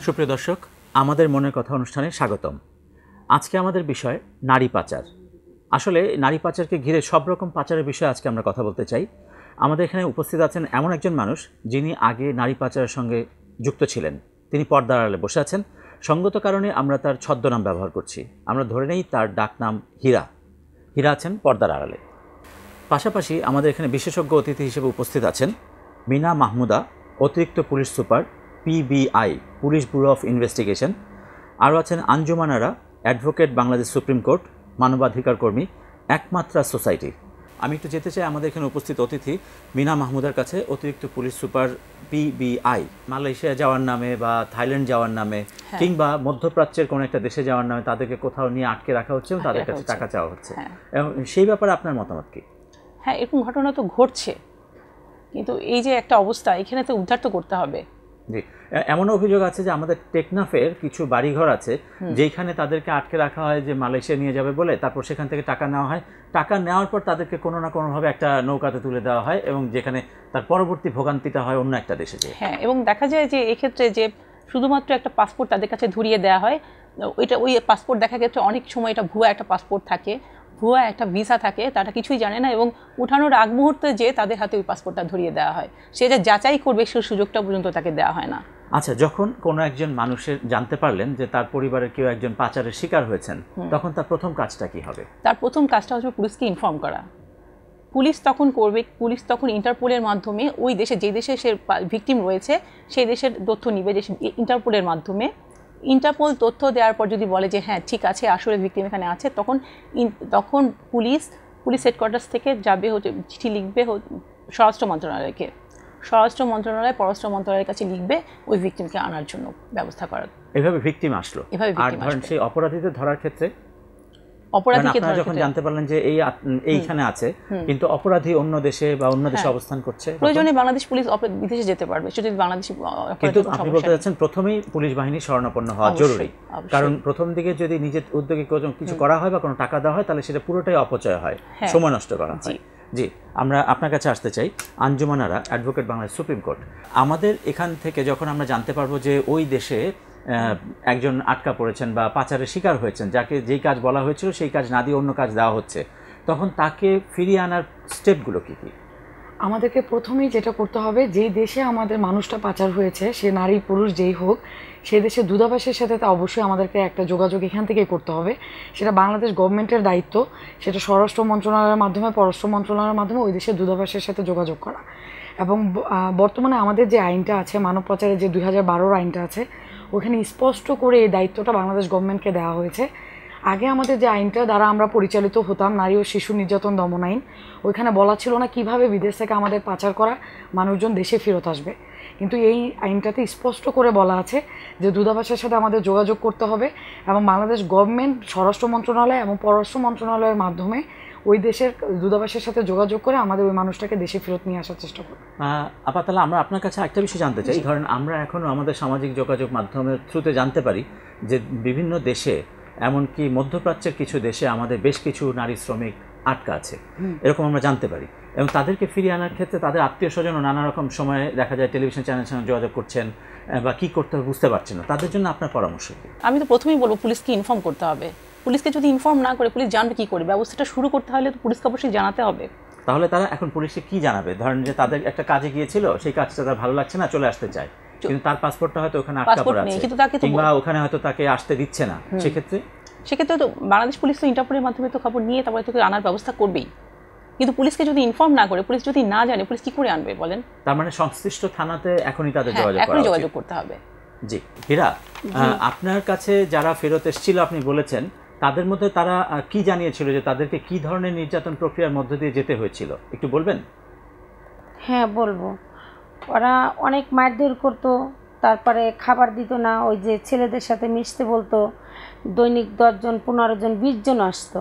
সুপ্রিয় দর্শক, আমাদের মনের কথা অনুষ্ঠানে স্বাগতম। আজকে আমাদের বিষয় নারী পাচার। আসলে নারী পাচারকে ঘিরে সব রকম পাচারের বিষয়ে আজকে আমরা কথা বলতে চাই। আমাদের এখানে উপস্থিত আছেন এমন একজন মানুষ যিনি আগে নারী পাচারের সঙ্গে যুক্ত ছিলেন। তিনি পর্দার আড়ালে বসে আছেন। সঙ্গত কারণে আমরা তার ছদ্মনাম ব্যবহার করছি। আমরা ধরে নেই তার ডাকনাম হীরা। হীরা আছেন পর্দার আড়ালে। পাশাপাশি আমাদের এখানে বিশেষজ্ঞ অতিথি হিসেবে উপস্থিত আছেন মিনা মাহমুদা, অতিরিক্ত police super, PBI, police bureau of investigation. আরও আছেন Anjumanara, advocate, Bangladesh supreme court, মানবাধিকার কর্মী, একমাত্রা সোসাইটি। আমি একটু যেতে চাই আমাদের এখানে উপস্থিত অতিথি মিনা মাহমুদার কাছে, অতিরিক্ত পুলিশ সুপার, PBI। মালয়েশিয়া যাওয়ার নামে বা থাইল্যান্ড যাওয়ার নামে কিংবা মধ্যপ্রাচ্যের কোনো একটা দেশে যাওয়ার নামে তাদেরকে কোথাও নিয়ে আটকে রাখা হচ্ছে এবং তাদের কাছে টাকা চাওয়া হচ্ছে। এবং সেই ব্যাপারে আপনার মতামত কি? হ্যাঁ, এরকম ঘটনা তো ঘটছে, কিন্তু এই যে একটা অবস্থা, এখানে তো উদ্ধার তো করতে হবে। জি, এমন অভিযোগ আছে যে আমাদের টেকনাফের কিছু বাড়িঘর আছে যেখানে তাদেরকে আটকে রাখা হয় যে মালয়েশিয়া নিয়ে যাবে বলে, তারপর সেখান থেকে টাকা নেওয়া হয়। টাকা নেওয়ার পর তাদেরকে কোনো না কোনোভাবে একটা নৌকাতে তুলে দেওয়া হয় এবং যেখানে তার পরবর্তী ভোগান্তিটা হয় অন্য একটা দেশে যেয়ে। হ্যাঁ, এবং দেখা যায় যে এক্ষেত্রে যে শুধুমাত্র একটা পাসপোর্ট তাদের কাছে ধরিয়ে দেওয়া হয়। ওই পাসপোর্ট দেখা গেছে অনেক সময় এটা ভুয়া একটা পাসপোর্ট থাকে, ভুয়া একটা ভিসা থাকে, তারা কিছুই জানে না এবং উঠানোর আগ মুহূর্তে যে তাদের হাতে ওই পাসপোর্টটা ধরিয়ে দেওয়া হয়। সে যে যাচাই করবে সেই সুযোগটা পর্যন্ত তাকে দেওয়া হয় না। আচ্ছা, যখন কোনো একজন মানুষের জানতে পারলেন যে তার পরিবারের কেউ একজন পাচারের শিকার হয়েছেন, তখন তার প্রথম কাজটা কি হবে? তার প্রথম কাজটা হচ্ছে পুলিশকে ইনফর্ম করা। পুলিশ তখন করবে, পুলিশ তখন ইন্টারপোলের মাধ্যমে ওই দেশে, যে দেশে সে ভিকটিম রয়েছে সেই দেশের তথ্য নিবে। যে ইন্টারপোলের মাধ্যমে ইন্টারপোল তথ্য দেওয়ার পর যদি বলে যে হ্যাঁ ঠিক আছে, আসলে ভিকটিম এখানে আছে, তখন পুলিশ হেডকোয়ার্টার্স থেকে যাবে, হচ্ছে চিঠি লিখবে স্বরাষ্ট্র মন্ত্রণালয়কে। স্বরাষ্ট্র মন্ত্রণালয় পররাষ্ট্র মন্ত্রণালয়ের কাছে লিখবে ওই ভিকটিমকে আনার জন্য ব্যবস্থা করার। এভাবে ভিকটিম আসলো। আর ধরেন সেই অপরাধীদের ধরার ক্ষেত্রে, অপরাধীকে যখন জানতে পারলেন যে এইখানে আছে কিন্তু অপরাধী অন্য দেশে বা অন্য দেশে অবস্থান করছে, প্রয়োজনে বাংলাদেশ পুলিশ বিদেশে যেতে পারবে। সেটা যদি বাংলাদেশি, কিন্তু আপনি বলতে যাচ্ছেন প্রথমেই পুলিশ বাহিনী শরণাপন্ন হওয়া জরুরি। কারণ প্রথম দিকে যদি নিজের উদ্যোগে কিছু করা হয় বা কোনো টাকা দেওয়া হয়, তাহলে সেটা পুরোটাই অপচয় হয়, সময় নষ্ট করা হয়। জি, আমরা আপনার কাছে আসতে চাই Anjumanara, advocate, Bangladesh supreme court. আমাদের এখান থেকে যখন আমরা জানতে পারবো যে ওই দেশে একজন আটকা পড়েছেন বা পাচারের শিকার হয়েছেন, যাকে যেই কাজ বলা হয়েছিল সেই কাজ না দিয়ে অন্য কাজ দেওয়া হচ্ছে, তখন তাকে ফিরিয়ে আনার স্টেপগুলো কী কী? আমাদেরকে প্রথমেই যেটা করতে হবে, যেই দেশে আমাদের মানুষটা পাচার হয়েছে, সে নারী পুরুষ যেই হোক, সেই দেশে দূতাবাসের সাথে তা অবশ্যই আমাদেরকে একটা যোগাযোগ এখান থেকেই করতে হবে। সেটা বাংলাদেশ গভর্নমেন্টের দায়িত্ব। সেটা স্বরাষ্ট্র মন্ত্রণালয়ের মাধ্যমে, পররাষ্ট্র মন্ত্রণালয়ের মাধ্যমে ওই দেশের দূতাবাসের সাথে যোগাযোগ করা। এবং বর্তমানে আমাদের যে আইনটা আছে, মানব পাচারের যে 2012 আইনটা আছে, ওখানে স্পষ্ট করে এই দায়িত্বটা বাংলাদেশ গভর্নমেন্টকে দেওয়া হয়েছে। আগে আমাদের যে আইনটা দ্বারা আমরা পরিচালিত হতাম, নারী ও শিশু নির্যাতন দমন আইন, ওইখানে বলা ছিল না কিভাবে বিদেশ থেকে আমাদের পাচার করা মানুষজন দেশে ফেরত আসবে। কিন্তু এই আইনটাতে স্পষ্ট করে বলা আছে যে দূতাবাসের সাথে আমাদের যোগাযোগ করতে হবে এবং বাংলাদেশ গভর্নমেন্ট স্বরাষ্ট্র মন্ত্রণালয় এবং পররাষ্ট্র মন্ত্রণালয়ের মাধ্যমে ওই দেশের দূতাবাসের সাথে যোগাযোগ করে আমাদের ওই মানুষটাকে দেশে ফেরত নিয়ে আসার চেষ্টা করব। আপাতত আমরা আপনার কাছে একটা বিষয় জানতে চাই। ধরেন আমরা এখনও আমাদের সামাজিক যোগাযোগ মাধ্যমের থ্রুতে জানতে পারি যে বিভিন্ন দেশে, এমনকি মধ্যপ্রাচ্যের কিছু দেশে আমাদের বেশ কিছু নারী শ্রমিক আটকা আছে, এরকম আমরা জানতে পারি। এবং তাদেরকে ফিরিয়ে আনার ক্ষেত্রে তাদের আত্মীয় স্বজনও নানা রকম সময়ে দেখা যায় টেলিভিশন চ্যানেলের সঙ্গে যোগাযোগ করছেন বা কী করতে হবে বুঝতে পারছেন না। তাদের জন্য আপনার পরামর্শ কি? আমি তো প্রথমেই বলবো পুলিশকে ইনফর্ম করতে হবে। পুলিশকে যদি ইনফর্ম না করে পুলিশ জানবে কী করে? ব্যবস্থাটা শুরু করতে হলে তো পুলিশকে অবশ্যই জানাতে হবে। তাহলে তারা এখন পুলিশকে কি জানাবে? ধরেন যে তাদের একটা কাজে গিয়েছিল, সেই কাজটা তার ভালো লাগছে না, চলে আসতে চায়, কিন্তু তার পাসপোর্টটা হয়তো ওখানে আটকা পড়ে আছে কিংবা ওখানে হয়তো তাকে আসতে দিচ্ছে না, সেক্ষেত্রে তো বাংলাদেশ পুলিশ তো ইন্টারপোলের মাধ্যমে তো খবর নিয়ে তারপরে তোকে আনার ব্যবস্থা করবেই। কিন্তু পুলিশকে যদি ইনফর্ম না করে, পুলিশ যদি না জানে, পুলিশ কি করে আনবে বলেন? তার মানে সংশ্লিষ্ট থানাতে এখনই তাদের যোগাযোগ করতে হবে। জি, হীরা, আপনার কাছে যারা ফেরত এসেছিল আপনি বলেছেন, তাদের মধ্যে তারা কি জানিয়েছিল যে তাদেরকে কি ধরনের নির্যাতন প্রক্রিয়ার মধ্য দিয়ে যেতে হয়েছিল, একটু বলবেন? হ্যাঁ বলবো। ওরা অনেক মারধর করতো, তারপরে খাবার দিত না, ওই যে ছেলেদের সাথে মিশতে বলতো। দৈনিক 10 জন 15 জন 20 জন আসতো।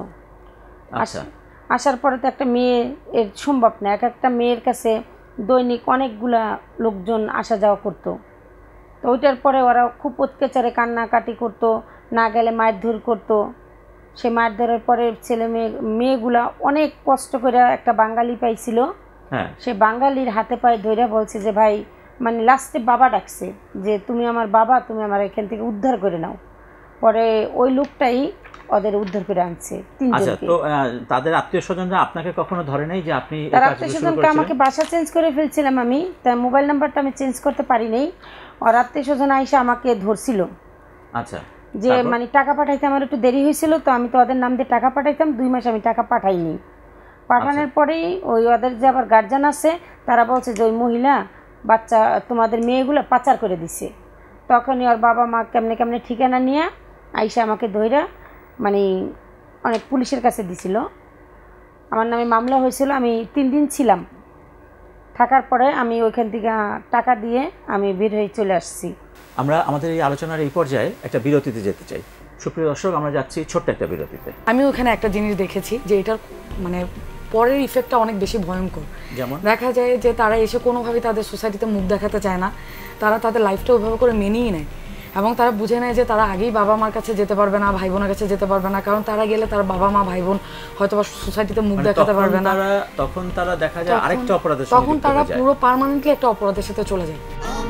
আসার পরে তো একটা মেয়ে এর সম্ভব না, একটা মেয়ের কাছে দৈনিক অনেকগুলা লোকজন আসা যাওয়া করতো। তো ওইটার পরে ওরা খুব অত্যাচারে কান্নাকাটি করতো, না গেলে মারধর করতো। সে মারধরের পরে ছেলে মেয়েগুলা অনেক কষ্ট করে একটা বাঙালি পাইছিল, সে বাঙালির হাতে পায়ে ধরে বলছে যে ভাই মানে লাস্টে বাবা ডাকছে যে তুমি আমার বাবা, তুমি আমার এখান থেকে উদ্ধার করে নাও। পরে ওই লোকটাই ওদের উদ্ধার করে আনছে আচ্ছা, 3 জনকে। তো তাদের আত্মীয় স্বজনরা আপনাকে কখনো ধরে নাই যে আপনি তার আত্মীয় স্বজনকে আমাকে বাসা চেঞ্জ করে ফেলছিলাম আমি, তাই মোবাইল নাম্বারটা আমি চেঞ্জ করতে পারি নাই। আর আত্মীয় স্বজন আইসা আমাকে ধরছিল। আচ্ছা, যে মানে টাকা পাঠাইতে আমার একটু দেরি হয়েছিল, তো আমি তো ওদের নাম দিয়ে টাকা পাঠাইতাম, 2 মাস আমি টাকা পাঠাইনি। পাঠানোর পরেই ওই ওদের যে আবার গার্জিয়ান আছে তারা বলছে যে ওই মহিলা বাচ্চা তোমাদের মেয়েগুলো পাচার করে দিছে। তখনই ওর বাবা মা কেমনে কেমনে ঠিকানা নিয়ে আইসা আমাকে ধইরা মানে অনেক পুলিশের কাছে দিছিল। আমার নামে মামলা হয়েছিল, আমি 3 দিন ছিলাম। থাকার পরে আমি ওইখান থেকে টাকা দিয়ে আমি বের হয়ে চলে আসছি। আমরা আমাদের এই আলোচনার এই পর্যায়ে একটা বিরতিতে যেতে চাই। সুপ্রিয় দর্শক, আমরা যাচ্ছি ছোট্ট একটা বিরতিতে। আমি ওখানে একটা জিনিস দেখেছি যে এটার মানে পরের ইফেক্টটা অনেক বেশি ভয়ঙ্কর। যেমন দেখা যায় যে তারা এসে কোনোভাবেই তাদের সোসাইটিতে মুখ দেখাতে চায় না, তারা তাদের লাইফটা ওইভাবে করে মেনেই নেয় এবং তারা বুঝে নেয় যে তারা আগেই বাবা মার কাছে যেতে পারবে না, ভাই বোনের কাছে যেতে পারবে না, কারণ তারা গেলে তার বাবা মা ভাই বোন হয়তো বা সোসাইটিতে মুখ দেখাতে পারবে না। তখন তারা দেখা যায় আরেকটা অপরাধের সাথে তখন তারা পুরো পার্মানেন্টলি একটা অপরাধের সাথে চলে যায়।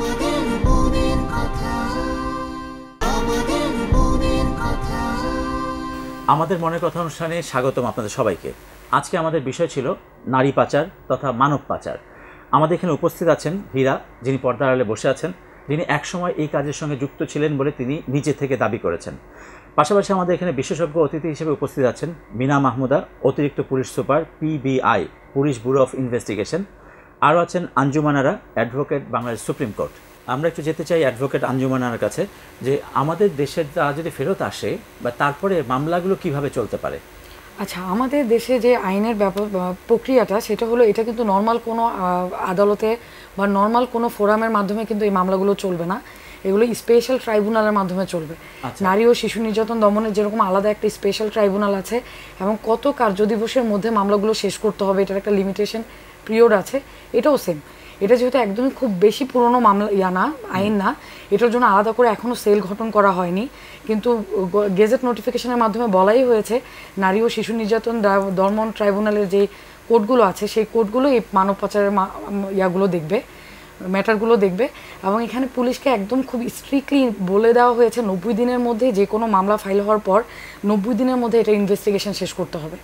আমাদের মনের কথা অনুষ্ঠানে স্বাগতম আপনাদের সবাইকে। আজকে আমাদের বিষয় ছিল নারী পাচার তথা মানব পাচার। আমাদের এখানে উপস্থিত আছেন হীরা, যিনি পর্দার আড়ালে বসে আছেন, যিনি একসময় এই কাজের সঙ্গে যুক্ত ছিলেন বলে তিনি নিজে থেকে দাবি করেছেন। পাশাপাশি আমাদের এখানে বিশেষজ্ঞ অতিথি হিসেবে উপস্থিত আছেন মিনা মাহমুদা, অতিরিক্ত police super, PBI, police bureau of investigation. আরও আছেন Anjumanara, advocate, Bangladesh supreme court. আমরা একটু যেতে চাই অ্যাডভোকেট আঞ্জুমানার কাছে যে আমাদের দেশের তারা যদি ফেরত আসে বা তারপরে মামলাগুলো কিভাবে চলতে পারে। আচ্ছা, আমাদের দেশে যে আইনের প্রক্রিয়াটা সেটা হলো, এটা কিন্তু নর্মাল কোনো আদালতে বা নর্মাল কোনো ফোরামের মাধ্যমে কিন্তু এই মামলাগুলো চলবে না, এগুলো স্পেশাল ট্রাইব্যুনালের মাধ্যমে চলবে। নারী ও শিশু নির্যাতন দমনের যেরকম আলাদা একটা স্পেশাল ট্রাইব্যুনাল আছে এবং কত কার্যদিবসের মধ্যে মামলাগুলো শেষ করতে হবে এটার একটা লিমিটেশন পিরিয়ড আছে, এটাও সেম। এটা যেহেতু একদমই খুব বেশি পুরনো মামলা আইন না, এটার জন্য আলাদা করে এখনও সেল গঠন করা হয়নি, কিন্তু গেজেট নোটিফিকেশনের মাধ্যমে বলাই হয়েছে নারী ও শিশু নির্যাতন দমন ট্রাইব্যুনালের যে কোর্টগুলো আছে সেই কোর্টগুলো এই মানব পাচারের ইয়াগুলো দেখবে, ম্যাটারগুলো দেখবে। এবং এখানে পুলিশকে একদম খুব স্ট্রিক্টলি বলে দেওয়া হয়েছে 90 দিনের মধ্যে যে কোনো মামলা ফাইল হওয়ার পর 90 দিনের মধ্যে এটা ইনভেস্টিগেশন শেষ করতে হবে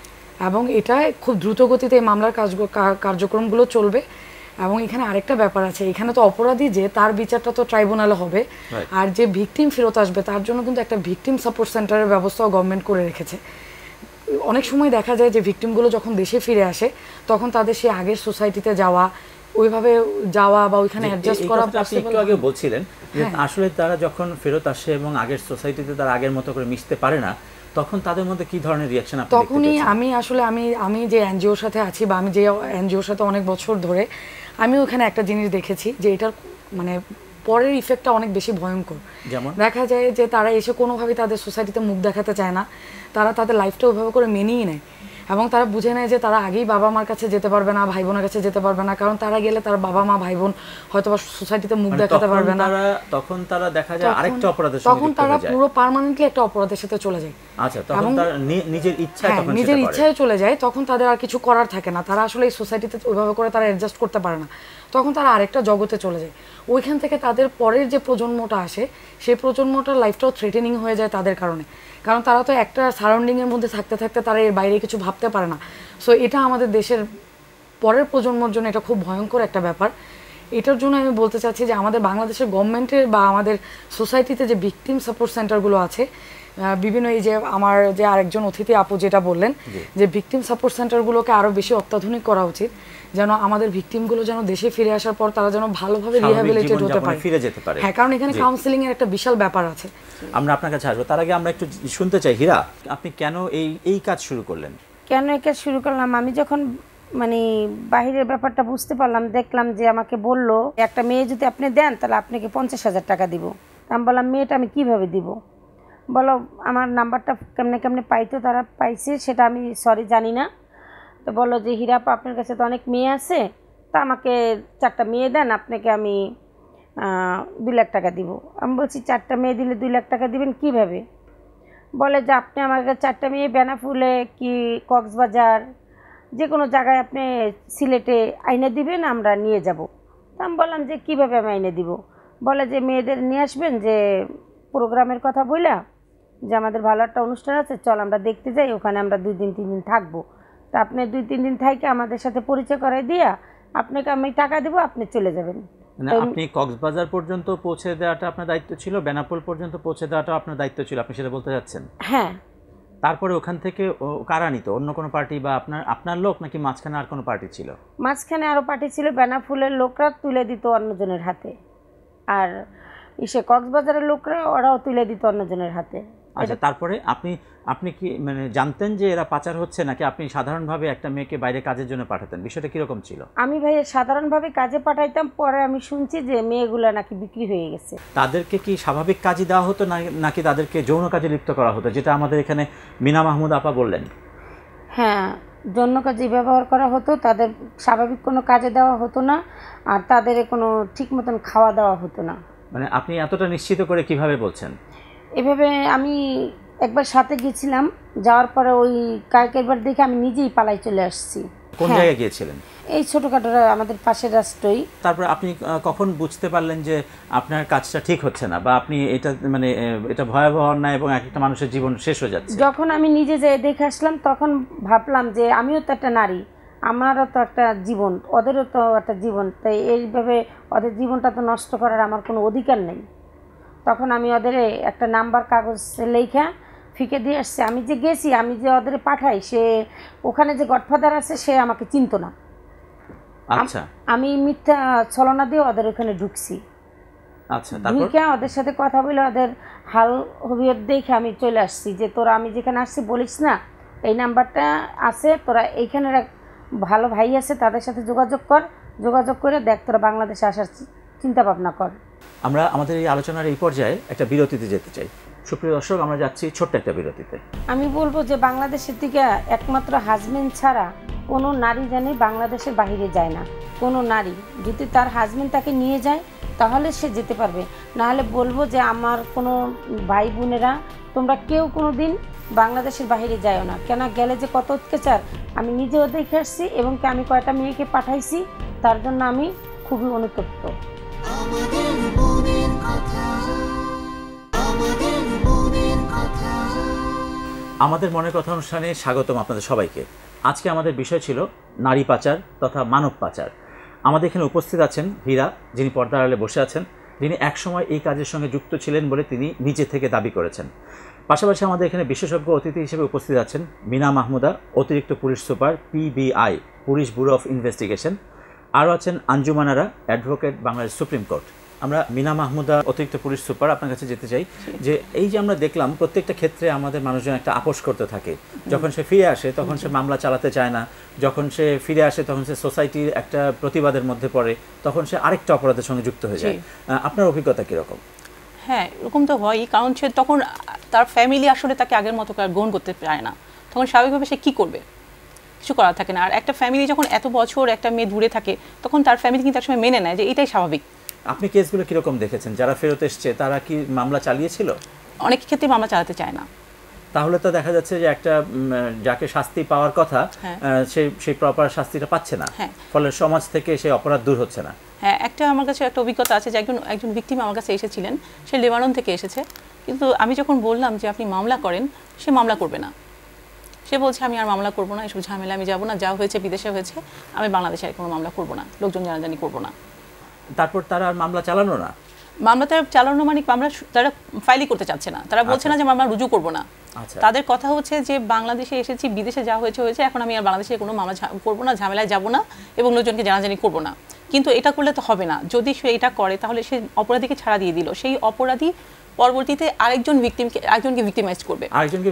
এবং এটা খুব দ্রুত গতিতে এই মামলার কার্যক্রমগুলো চলবে। এবং এখানে আরেকটা ব্যাপার আছে, এখানে তো অপরাধী যে তার বিচারটা তো ট্রাইব্যুনালে হবে, আর যে ভিকটিম ফেরত আসবে তার জন্য কিন্তু একটা ভিকটিম সাপোর্ট সেন্টারের ব্যবস্থাও গভর্নমেন্ট করে রেখেছে। অনেক সময় দেখা যায় যে ভিকটিমগুলো যখন দেশে ফিরে আসে তখন তাদের সেই আগের সোসাইটিতে যাওয়া, ওইভাবে যাওয়া বা ওইখানে অ্যাডজাস্ট করা। আপনি একটু আগে বলছিলেন যে আসলে তারা যখন ফেরত আসে এবং আগের সোসাইটিতে তারা আগের মতো করে মিশতে পারে না, তখন তাদের মধ্যে কি ধরনের রিঅ্যাকশন আপনি দেখতে পাচ্ছেন? তখনই আমি আসলে আমি যে এনজিওর সাথে আছি বা আমি যে এনজিওর সাথে অনেক বছর ধরে, আমি ওখানে একটা জিনিস দেখেছি যে এটার মানে পরের ইফেক্টটা অনেক বেশি ভয়ঙ্কর। যেমন দেখা যায় যে তারা এসে কোনোভাবেই তাদের সোসাইটিতে মুখ দেখাতে চায় না, তারা তাদের লাইফটা ওইভাবে করে মেনেই নেয় এবং তারা বুঝে নেয় যে তারা আগেই বাবা মার কাছে যেতে পারবে না, ভাই বোনের কাছে যেতে পারবে না, কারণ তারা গেলে তার বাবা মা ভাই বোন হয়তো বা সোসাইটিতে মুখ দেখাতে পারবে না। তখন তারা দেখা যায় আরেকটা অপরাধের সাথে তখন তারা পুরো পার্মানেন্টলি একটা অপরাধের সাথে চলে যায়। আচ্ছা, তখন তারা নিজের ইচ্ছায় তখন নিজের ইচ্ছায় চলে যায়, তখন তাদের আর কিছু করার থাকে না, তারা আসলে এই সোসাইটিতে ওইভাবে করে তারা অ্যাডজাস্ট করতে পারে না, তখন তারা আরেকটা জগতে চলে যায়। ওইখান থেকে তাদের পরের যে প্রজন্মটা আসে সেই প্রজন্মটার লাইফটাও থ্রেটেনিং হয়ে যায় তাদের কারণে, কারণ তারা তো একটা সারাউন্ডিংয়ের মধ্যে থাকতে থাকতে তারা এর বাইরে কিছু ভাবতে পারে না। সো এটা আমাদের দেশের পরের প্রজন্মর জন্য এটা খুব ভয়ঙ্কর একটা ব্যাপার। এটার জন্য আমি বলতে চাচ্ছি যে আমাদের বাংলাদেশের গভর্নমেন্টের বা আমাদের সোসাইটিতে যে ভিকটিম সাপোর্ট সেন্টারগুলো আছে বিভিন্ন, এই যে আমার যে আরেকজন অতিথি আপু যেটা বললেন যে ভিকটিম সাপোর্ট সেন্টারগুলোকে আরও বেশি অত্যাধুনিক করা উচিত, যেন আমাদের ভিকটিমগুলো যেন দেশে ফিরে আসার পর তারা যেন ভালোভাবে রিহ্যাবিলিটেট হতে পারে, ফিরে যেতে পারে। হ্যাঁ, কারণ এখানে কাউন্সেলিং এর একটা বিশাল ব্যাপার আছে। আমরা আপনার কাছে আসবো, তার আগে আমরা একটু শুনতে চাই হীরা, আপনি কেন এই কাজ শুরু করলেন? কেন এই কাজ শুরু করলাম, আমি যখন মানে বাহিরের ব্যাপারটা বুঝতে পারলাম, দেখলাম যে আমাকে বলল একটা মেয়ে যদি আপনি দেন তাহলে আপনাকে 50,000 টাকা দিব। আমি বললাম মেয়েটা আমি কিভাবে দিব, বলো আমার নাম্বারটা কেমনে কেমনে পাইতো, তারা পাইছে সেটা আমি সরি জানি না। তো বললো যে হীরাপা আপনার কাছে তো অনেক মেয়ে আছে, তা আমাকে 4টা মেয়ে দেন, আপনাকে আমি 2 লাখ টাকা দিব। আমি বলছি 4টা মেয়ে দিলে 2 লাখ টাকা দিবেন কিভাবে? বলে যে আপনি আমাকে 4টা মেয়ে বেনাফুলে কি কক্সবাজার যে কোনো জায়গায় আপনি সিলেটে আইনে দিবেন, আমরা নিয়ে যাব। তা আমি বললাম যে কীভাবে আমি এনে দিব, বলে যে মেয়েদের নিয়ে আসবেন, যে প্রোগ্রামের কথা বললা যে আমাদের ভালো একটা অনুষ্ঠান আছে, চল আমরা দেখতে যাই, ওখানে আমরা 2 দিন 3 দিন থাকবো। তা আপনি 2-3 দিন থাইকে আমাদের সাথে পরিচয় করাই দিয়া আপনাকে আমি টাকা দেবো, আপনি চলে যাবেন। মানে আপনি কক্সবাজার পর্যন্ত পৌঁছে দেওয়াটা আপনার দায়িত্ব ছিল, বেনাপোল পর্যন্ত পৌঁছে দেওয়াটা আপনার দায়িত্ব ছিল, আপনি সেটা বলতে যাচ্ছেন? হ্যাঁ। তারপরে ওখান থেকে কারা নিত? অন্য কোনো পার্টি বা আপনার লোক, নাকি মাঝখানে আর কোনো পার্টি ছিল? মাঝখানে আরও পার্টি ছিল, বেনাফুলের লোকরা তুলে দিত অন্যজনের হাতে, আর কক্সবাজারের লোকরা ওরাও তুলে দিত অন্যজনের হাতে। আচ্ছা, তারপরে আপনি কি মানে জানতেন যে এরা পাচার হচ্ছে, নাকি আপনি সাধারণভাবে একটা মেয়েকে বাইরে কাজের জন্য পাঠাতেন? বিষয়টা কিরকম ছিল? আমি ভাই সাধারণভাবে কাজে পাঠাইতাম, পরে আমি শুনছি যে মেয়েগুলো নাকি বিক্রি হয়ে গেছে। তাদেরকে কি স্বাভাবিক কাজই দেওয়া হতো নাকি তাদেরকে যৌন কাজে লিপ্ত করা হতো, যেটা আমাদের এখানে মিনা মাহমুদ আপা বললেন? হ্যাঁ, যৌন কাজে ব্যবহার করা হতো, তাদের স্বাভাবিক কোনো কাজে দেওয়া হতো না, আর তাদের কোনো ঠিক মতন খাওয়া দাওয়া হতো না। মানে আপনি এতটা নিশ্চিত করে কিভাবে বলছেন? এভাবে আমি একবার সাথে গেছিলাম, যাওয়ার পরে ওই কায়কের বার দেখে আমি নিজেই পালাই চলে আসছি। কোন জায়গায় গিয়েছিলেন? এই ছোটোখাটো আমাদের পাশের রাস্তায়। তারপর আপনি কখন বুঝতে পারলেন যে আপনার কাজটা ঠিক হচ্ছে না, বা আপনি এটা ভয়াবহ অন্যায় এবং একটা মানুষের জীবন শেষ হয়ে যাচ্ছে? যখন আমি নিজে যেয়ে দেখে আসলাম, তখন ভাবলাম যে আমিও তো একটা নারী, আমারও তো একটা জীবন, ওদেরও তো একটা জীবন, তাই এইভাবে ওদের জীবনটা তো নষ্ট করার আমার কোনো অধিকার নেই। তখন আমি ওদের একটা নাম্বার কাগজ লেখা ফিকে দিয়ে আসছে। আমি যে গেছি, আমি যে ওদের পাঠাই, সে ওখানে যে গডফাদার আছে সে আমাকে চিনতো না। আচ্ছা, আমি মিথ্যা ছলনা দিয়ে ওদের ওখানে ঢুকছি। আচ্ছা, তারপর ঢুকে ওদের সাথে কথা বলে ওদের হাল হবিয়ত দেখে আমি চলে আসছি, যে তোরা আমি যেখানে আসছি বলিস না, এই নাম্বারটা আছে, তোরা এইখানে এক ভালো ভাই আছে, তাদের সাথে যোগাযোগ করে দেখ, তোরা বাংলাদেশে আসার চিন্তা ভাবনা কর। আমরা আমাদের এই আলোচনার এই পর্যায়ে একটা বিরতিতে যেতে চাই। সুপ্রিয় দর্শক, আমরা যাচ্ছি ছোট্ট একটা বিরতিতে। আমি বলবো যে বাংলাদেশের থেকে একমাত্র হাজবেন্ড ছাড়া কোনো নারী জানি বাংলাদেশের বাইরে যায় না। কোনো নারী যদি তার হাজবেন্ড তাকে নিয়ে যায় তাহলে সে যেতে পারবে, নাহলে বলবো যে আমার কোনো ভাই বোনেরা তোমরা কেউ কোনো দিন বাংলাদেশের বাইরে যায়ও না। কেন গেলে যে কত অত্যাচার আমি নিজেও দেখে আসছি, এবং আমি কয়টা মেয়েকে পাঠাইছি, তার জন্য আমি খুবই অনুতপ্ত। আমাদের মনের কথা অনুষ্ঠানে স্বাগতম আপনাদের সবাইকে। আজকে আমাদের বিষয় ছিল নারী পাচার তথা মানব পাচার। আমাদের এখানে উপস্থিত আছেন হীরা, যিনি পর্দার আড়ালে বসে আছেন, যিনি একসময় এই কাজের সঙ্গে যুক্ত ছিলেন বলে তিনি নিজে থেকে দাবি করেছেন। পাশাপাশি আমাদের এখানে বিশেষজ্ঞ অতিথি হিসেবে উপস্থিত আছেন মিনা মাহমুদা, অতিরিক্ত police super, PBI, police bureau of investigation. আরও আছেন Anjumanara, advocate, Bangladesh supreme court. আমরা মিনা মাহমুদা, অতিরিক্ত পুলিশ সুপার, আপনার কাছে যেতে চাই যে এই যে আমরা দেখলাম প্রত্যেকটা ক্ষেত্রে আমাদের মানুষজন একটা আপোষ করতে থাকে। যখন সে ফিরে আসে তখন সে মামলা চালাতে চায় না, যখন সে ফিরে আসে তখন সে সোসাইটির একটা প্রতিবাদের মধ্যে পড়ে, তখন সে আরেকটা অপরাধের সঙ্গে যুক্ত হয়ে যায়। আপনার অভিজ্ঞতা কীরকম? হ্যাঁ, এরকম তো হয়ই, কারণ সে তখন তার ফ্যামিলি আসলে তাকে আগের মতো করে গ্রহণ করতে পারে না। তখন স্বাভাবিকভাবে সে কী করবে, কিছু করার থাকে না। আর একটা ফ্যামিলি যখন এত বছর একটা মেয়ে দূরে থাকে, তখন তার ফ্যামিলি কিন্তু তার সময় মেনে নেয় যে এটাই স্বাভাবিক। আপনি কেসগুলো কীরকম দেখেছেন? যারা ফেরত এসছে তারা কি মামলা চালিয়েছিল? অনেক ক্ষেত্রে মামলা চালাতে চায় না। তাহলে তো দেখা যাচ্ছে যে একটা যাকে শাস্তি পাওয়ার কথা সেই প্রপার শাস্তিটা পাচ্ছে না, ফলে সমাজ থেকে সেই অপরাধ দূর হচ্ছে না। হ্যাঁ, আমার কাছে একটা অভিজ্ঞতা আছে যে একজন ভিকটিম আমার কাছে এসেছিলেন, সে লেবানন থেকে এসেছে, কিন্তু আমি যখন বললাম যে আপনি মামলা করেন, সে মামলা করবে না। সে বলছে আমি আর মামলা করবো না, এসব ঝামেলা আমি যাবো না, যা হয়েছে বিদেশে হয়েছে, আমি বাংলাদেশে আর কোনো মামলা করবো না, লোকজন জানাজানি করবো না। তারপর তারা আর মামলা চালানো না? মামলা তারা চালানো মানে মামলা তারা ফাইলই করতে চাচ্ছে না, তারা বলছে না যে মামলা রুজু করবো না। তাদের কথা হচ্ছে যে বাংলাদেশে এসেছি, বিদেশে যা হয়েছে হয়েছে, এখন আমি আর বাংলাদেশে কোনো মামলা করবো না, ঝামেলায় যাবো না এবং লোকজনকে জানাজানি করবো না। কিন্তু এটা করলে তো হবে না, যদি সে এটা করে তাহলে সে অপরাধীকে ছাড়া দিয়ে দিল, সেই অপরাধী পরবর্তীতে একজনকে ভিক্টিমাইজ করবে,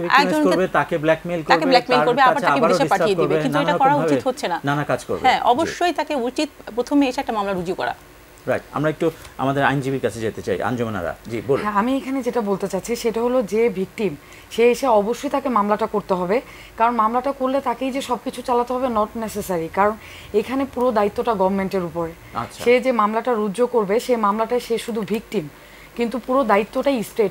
তাকে ব্ল্যাকমেইল করবে, আবার তাকে বিদেশে পাঠিয়ে দিবে। কিন্তু এটা করা উচিত হচ্ছে না। নানা কাজ করবে। হ্যাঁ, অবশ্যই তাকে উচিত প্রথমে এসে একটা মামলা রুজু করা। রাইট, আমরা একটু আমাদের আইনজীবীর কাছে যেতে চাই। আঞ্জুমানারা জি বলুন। হ্যাঁ, আমি এখানে যেটা বলতে চাচ্ছি সেটা হলো যে ভিকটিম সে এসে অবশ্যই তাকে মামলাটা করতে হবে, কারণ মামলাটা করলে তাকেই যে সবকিছু চালাতে হবে নট নেসেসারি, কারণ এখানে পুরো দায়িত্বটা গভর্নমেন্টের উপরে। সে যে মামলাটা রুজু করবে সেই মামলাটায় সে শুধু ভিকটিম, কিন্তু পুরো দায়িত্বটাই স্টেটের।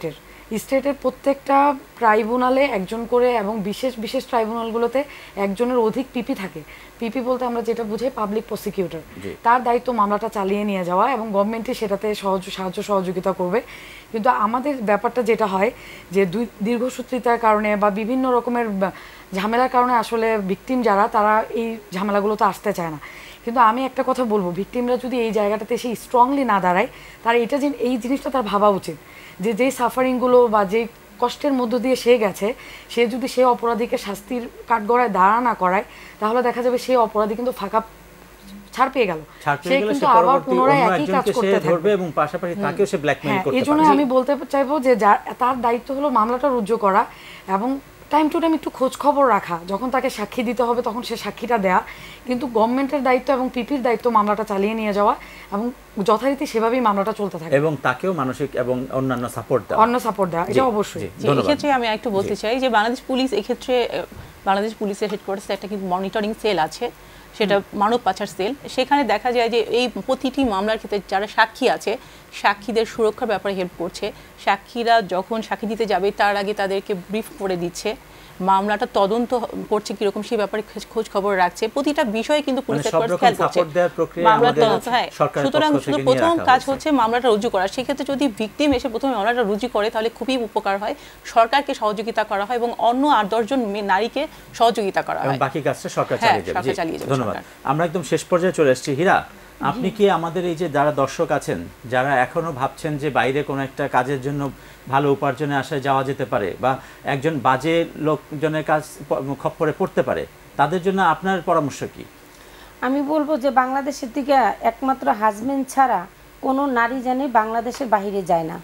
স্টেটের প্রত্যেকটা ট্রাইব্যুনালে একজন করে এবং বিশেষ বিশেষ ট্রাইব্যুনালগুলোতে একজনের অধিক পিপি থাকে। পিপি বলতে আমরা যেটা বুঝাই পাবলিক প্রসিকিউটর, তার দায়িত্ব মামলাটা চালিয়ে নিয়ে যাওয়া এবং গভর্নমেন্টই সেটাতে সাহায্য সহযোগিতা করবে। কিন্তু আমাদের ব্যাপারটা যেটা হয় যে দীর্ঘসূত্রিতার কারণে বা বিভিন্ন রকমের ঝামেলার কারণে আসলে ভিকটিম যারা তারা এই ঝামেলাগুলোতে আসতে চায় না। কিন্তু আমি একটা কথা বলবো, ভিকটিমরা যদি এই জায়গাটাতে এসে স্ট্রংলি না দাঁড়ায়, তার এই জিনিসটা তার ভাবা উচিত যে যেই সাফারিংগুলো বা যেই কষ্টের মধ্য দিয়ে সে গেছে, সে যদি সে অপরাধীকে শাস্তির কাঠগড়ায় দাঁড়া না করায়, তাহলে দেখা যাবে সেই অপরাধী কিন্তু ফাঁকা ছাড় পেয়ে গেল, সে কিন্তু আবার পুনরায় একই কাজ করতে থাকবে এবং পাশাপাশি তাকেও সে ব্ল্যাকমেইল করতে পারে। এইজন্য আমি বলতে চাইবো যে তার দায়িত্ব হলো মামলাটা রুজু করা এবং টাইম টু টাইম একটু খোঁজ খবর রাখা, যখন তাকে সাক্ষী দিতে হবে তখন সে সাক্ষীটা দেয়া। কিন্তু গভর্নমেন্টের দায়িত্ব এবং পিপির দায়িত্ব মামলাটা চালিয়ে নিয়ে যাওয়া এবং যথারীতি সেভাবেই মামলাটা চলতে থাকে এবং তাকেও মানসিক এবং অন্যান্য সাপোর্ট দেওয়া, এটা অবশ্যই। এক্ষেত্রে আমি একটু বলতে চাই যে বাংলাদেশ পুলিশ এক্ষেত্রে বাংলাদেশ পুলিশের হেডকোয়ার্টার্সে একটা কিন্তু মনিটরিং সেল আছে, সেটা মানব পাচার সেল। সেখানে দেখা যায় যে এই প্রতিটি মামলার ক্ষেত্রে যারা সাক্ষী আছে, সাক্ষীদের সুরক্ষার ব্যাপারে হেল্প করছে। সাক্ষীরা যখন সাক্ষী দিতে যাবে তার আগে তাদেরকে ব্রিফ করে দিচ্ছে, মামলাটা তদন্ত করছে কিরকম সেই ব্যাপারে খোঁজ খবর রাখছে। প্রতিটা বিষয়ে কিন্তু পুলিশ হেডকোয়ার্টার্স খেয়াল করছে মামলার তদন্ত। হ্যাঁ, সুতরাং শুধু প্রথম কাজ হচ্ছে মামলাটা রুজু করা। সেক্ষেত্রে যদি ভিকটিম এসে প্রথমে মামলাটা রুজু করে তাহলে খুবই উপকার হয়, সরকারকে সহযোগিতা করা হয় এবং অন্য 8-10 জন নারীকে সহযোগিতা করা হয়, বাকি কাজটা সরকার চালিয়ে যাবে। ধন্যবাদ। আমরা একদম শেষ পর্যায়ে চলে এসেছি। হীরা, আপনি কি আমাদের এই যে যারা দর্শক আছেন, যারা এখনো ভাবছেন যে বাইরে কোনো একটা কাজের জন্য ভালো উপার্জনে আশায় যাওয়া যেতে পারে বা একজন বাজে লোকজনের কাজ খপ্পরে পড়তে পারে, তাদের জন্য আপনার পরামর্শ কি? আমি বলবো যে বাংলাদেশের দিকে একমাত্র হাজবেন্ড ছাড়া কোনো নারী জানি বাংলাদেশের বাইরে যায় না।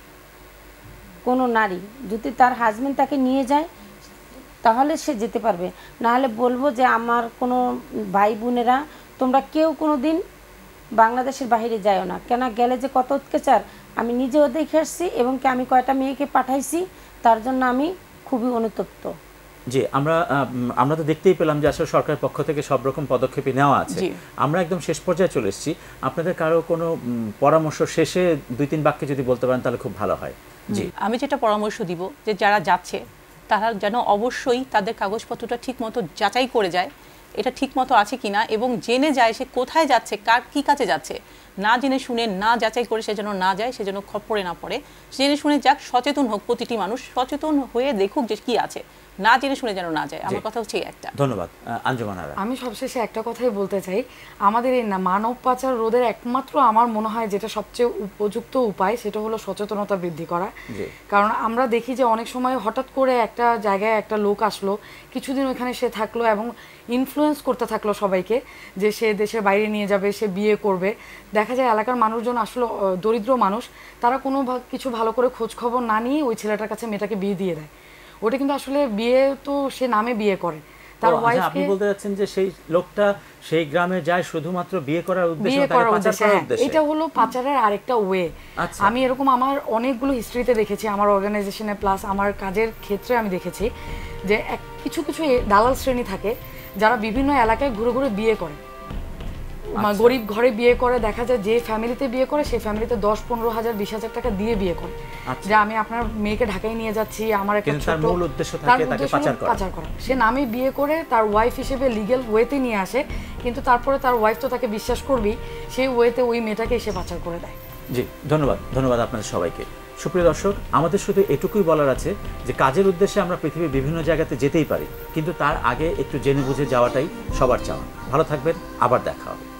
কোনো নারী যদি তার হাজবেন্ড তাকে নিয়ে যায় তাহলে সে যেতে পারবে, নাহলে বলবো যে আমার কোনো ভাই বোনেরা তোমরা কেউ কোনো দিন বাংলাদেশের বাইরে যায়ও না। কেন গেলে যে কত অত্যাচার আমি নিজেও দেখে আসছি এবং কি আমি কয়টা মেয়েকে পাঠাইছি, তার জন্য আমি খুবই অনুতপ্ত। জি, আমরা তো দেখতেই পেলাম যে আসলে সরকারের পক্ষ থেকে সব রকম পদক্ষেপই নেওয়া আছে। আমরা একদম শেষ পর্যায়ে চলে এসেছি। আপনাদের কারো কোনো পরামর্শ শেষে 2-3 বাক্যে যদি বলতে পারেন তাহলে খুব ভালো হয়। জি, আমি যেটা পরামর্শ দিব যে যারা যাচ্ছে তারা যেন অবশ্যই তাদের কাগজপত্রটা ঠিকমতো যাচাই করে যায়, এটা ঠিকমতো আছে কিনা, এবং জেনে যায় সে কোথায় যাচ্ছে, কার কী কাছে যাচ্ছে। না জেনে শুনে না যাচাই করে সে যেন না যায়, সে যেন খপ্পরে না পড়ে। জেনে শুনে যাক, সচেতন হোক, প্রতিটি মানুষ সচেতন হয়ে দেখুক যে কি আছে, না জেনে শুনে যেন না যায়। আমার কথা হচ্ছে একটা। ধন্যবাদ। আঞ্জুমান আরা, আমি সবশেষে একটা কথাই বলতে চাই, আমাদের এই মানব পাচার রোধের একমাত্র আমার মনে হয় যেটা সবচেয়ে উপযুক্ত উপায় সেটা হলো সচেতনতা বৃদ্ধি করা। কারণ আমরা দেখি যে অনেক সময় হঠাৎ করে একটা জায়গায় একটা লোক আসলো, কিছুদিন ওইখানে সে থাকলো এবং ইনফ্লুয়েন্স করতে থাকলো সবাইকে যে সে দেশের বাইরে নিয়ে যাবে, সে বিয়ে করবে। দেখা যায় এলাকার মানুষজন আসলে দরিদ্র মানুষ, তারা কোনো কিছু ভালো করে খোঁজ খবর না নিয়ে ওই ছেলেটার কাছে মেয়েটাকে বিয়ে দিয়ে দেয়। ওটা কিন্তু আসলে বিয়ে তো সে নামে বিয়ে করে, তার ওয়াইফকে। আপনি বলতে যাচ্ছেন যে সেই লোকটা সেই গ্রামে যায় শুধুমাত্র বিয়ে করার উদ্দেশ্যে, এটা হলো পাচারের আরেকটা ওয়ে। আমি এরকম আমার অনেকগুলো হিস্ট্রিতে দেখেছি, আমার অর্গানাইজেশনে প্লাস আমার কাজের ক্ষেত্রে আমি দেখেছি যে কিছু কিছু দালাল শ্রেণী থাকে যারা বিভিন্ন এলাকায় ঘুরে ঘুরে বিয়ে করে, গরিব ঘরে বিয়ে করে। দেখা যায় যে ফ্যামিলিতে বিয়ে করে সেই ফ্যামিলিতে 10-15 হাজার 20 হাজার টাকা দিয়ে বিয়ে করে, যে আমি আপনার মেয়েকে ঢাকায় নিয়ে যাচ্ছি, আমার একটা ছোট মূল উদ্দেশ্য থাকে তাকে পাচার করা। সে নামে বিয়ে করে তার ওয়াইফ হিসেবে লিগ্যাল ওয়েতে নিয়ে আসে, কিন্তু তারপরে তার ওয়াইফ তো তাকে বিশ্বাস করবেই, সেই ওয়েতে ওই মেয়েটাকে এসে পাচার করে দেয়। জি, ধন্যবাদ আপনাদের সবাইকে। সুপ্রিয় দর্শক, আমাদের শুধু এটুকুই বলার আছে যে কাজের উদ্দেশ্যে আমরা পৃথিবীর বিভিন্ন জায়গাতে যেতেই পারি, কিন্তু তার আগে একটু জেনে বুঝে যাওয়াটাই সবার চাওয়া। ভালো থাকবেন, আবার দেখা হবে।